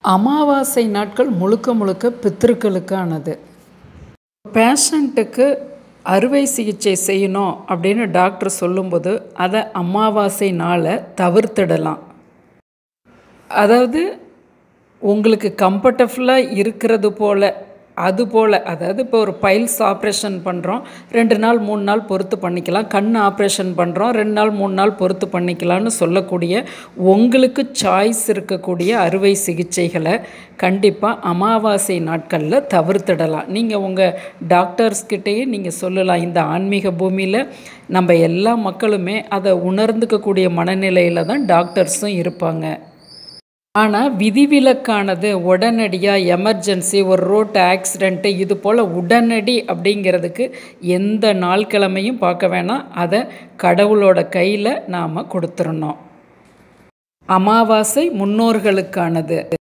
அமாவாசை நாட்கள் முழுக்க முழுக்க பித்திருக்களுக்கானது. பேஷண்ட்டுக்கு அறுவை சிகிச்சை செய்யணும் அப்படின்னு டாக்டர் சொல்லும்போது அதை அமாவாசை நாளை தவிர்த்திடலாம். அதாவது உங்களுக்கு கம்ஃபர்டபுளாக இருக்கிறது போல் அதாவது இப்போ ஒரு பைல்ஸ் ஆப்ரேஷன் பண்ணுறோம், 2 நாள் 3 நாள் பொறுத்து பண்ணிக்கலாம். கண் ஆப்ரேஷன் பண்ணுறோம், 2 நாள் 3 நாள் பொறுத்து பண்ணிக்கலாம்னு சொல்லக்கூடிய உங்களுக்கு சாய்ஸ் இருக்கக்கூடிய அறுவை சிகிச்சைகளை கண்டிப்பாக அமாவாசை நாட்களில் தவிர்த்திடலாம். நீங்கள் உங்கள் டாக்டர்ஸ்கிட்டையே நீங்கள் சொல்லலாம். இந்த ஆன்மீக பூமியில் நம்ம எல்லா மக்களுமே அதை உணர்ந்துக்கக்கூடிய மனநிலையில் தான் டாக்டர்ஸும் இருப்பாங்க. ஆனால் விதிவிலக்கானது உடனடியாக எமர்ஜென்சி, ஒரு ரோட் ஆக்சிடெண்ட்டு, இது போல் உடனடி அப்படிங்கிறதுக்கு எந்த நாள் கிழமையும் பார்க்க வேணாம். அதை கடவுளோட கையில் நாம் கொடுத்துடணும். அமாவாசை முன்னோர்களுக்கானது.